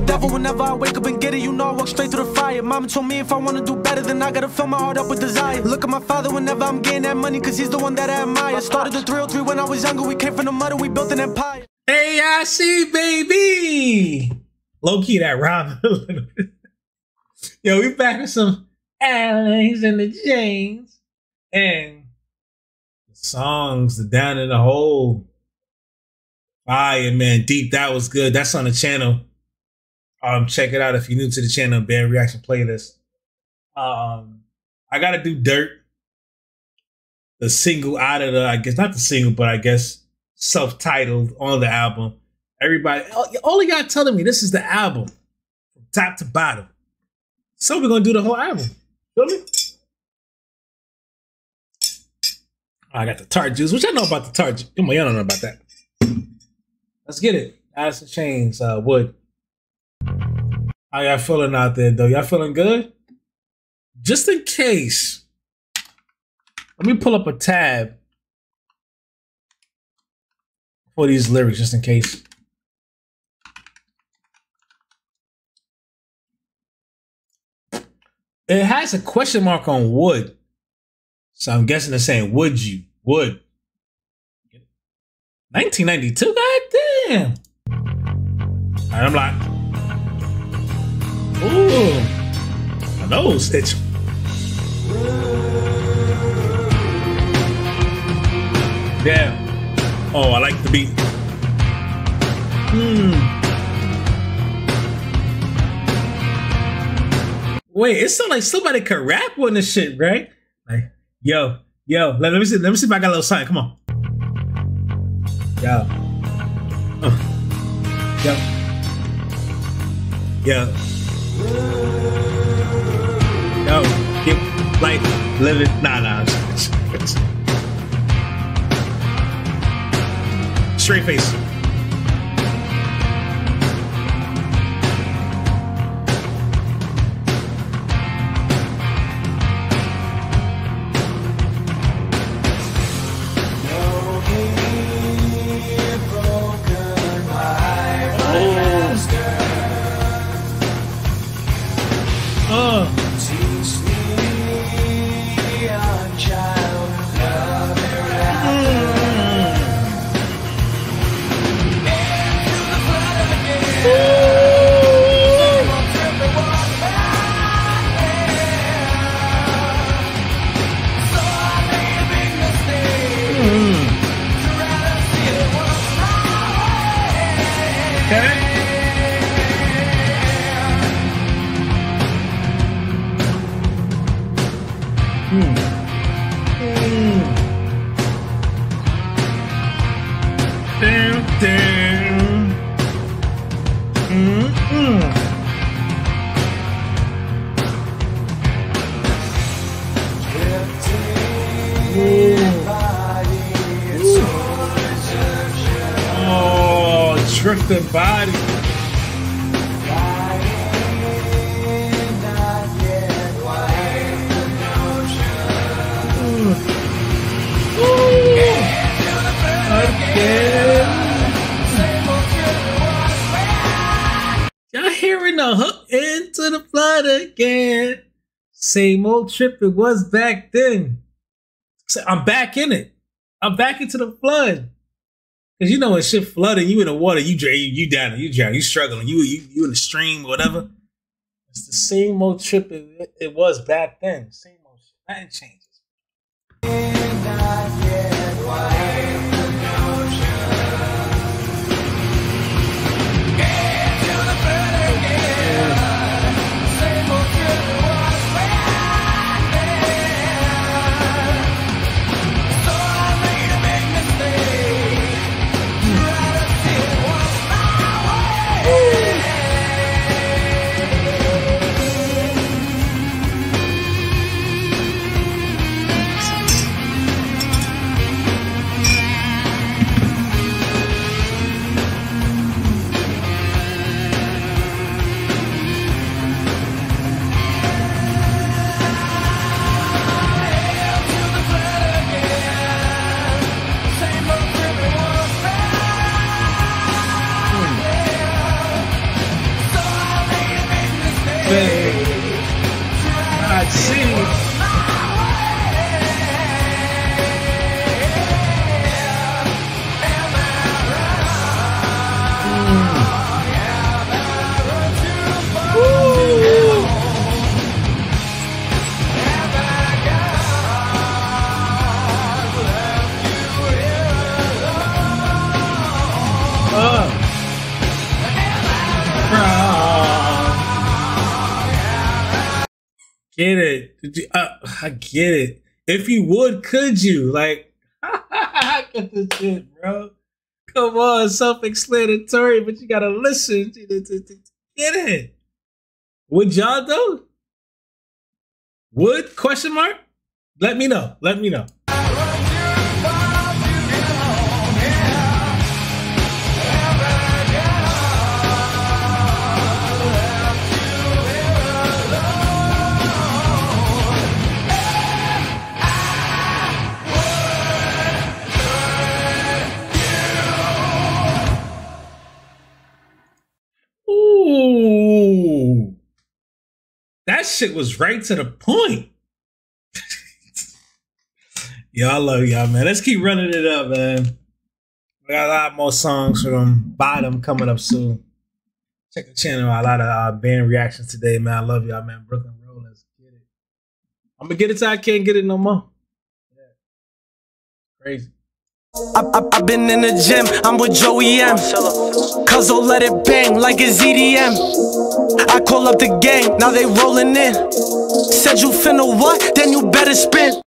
devil whenever I wake up and get it. You know I walk straight through the fire. Mama told me if I wanna do better, then I gotta fill my heart up with desire. Look at my father whenever I'm getting that money, cause he's the one that I admire. Started the 303 when I was younger. We came from the mud and we built an empire. AIC, baby! Low key that rhyme. Yo, we back with some Alex and the James. And the songs, the Down in the Hole. Fire, man. Deep, that was good. That's on the channel. Check it out if you're new to the channel, Band Reaction Playlist. I gotta do Dirt. The single out of the, I guess, not the single, but I guess self-titled on the album. Everybody, all y'all telling me this is the album from top to bottom. So we're gonna do the whole album. Feel me? I got the tart juice. What y'all know about the tart juice? Come on, y'all don't know about that. Let's get it. Alice in Chains, Wood. How y'all feeling out there, though? Y'all feeling good? Just in case, let me pull up a tab for these lyrics, just in case. It has a question mark on would. So I'm guessing they're saying, would you? Would. 1992? God damn. All right, I'm like, ooh. My nose itch. Damn. Oh, I like the beat. Wait, it sounds like somebody could rap on this shit, right? Like, yo, let me see if I got a little sign. Come on. Yo. Yo. Keep like living. Nah. Straight face. Drifting body. Y'all hearing the hook into the flood again? Same old trip it was back then. So I'm back in it. I'm back into the flood. Cause you know when shit flooding, you in the water, you down, you struggling, you in the stream, whatever. It's the same old trip it was back then. Same old shit. Nothing changes. babe. I see. Get it. I get it. If you would, could you? Like, get this shit, bro. Come on, self-explanatory, but you gotta listen to get it. Would y'all though? Would? Question mark? Let me know. Let me know. Ooh, that shit was right to the point. Yo, I love y'all, man. Let's keep running it up, man. We got a lot more songs from Bottom coming up soon. Check the channel out. A lot of band reactions today, man. I love y'all, man. Brooklyn Roll, let's get it. I'm gonna get it till I can't get it no more. Yeah. Crazy. I've been in the gym, I'm with Joey M. Cuz I'll let it bang like it's EDM. I call up the gang, now they rolling in. Said you finna what? Then you better spin.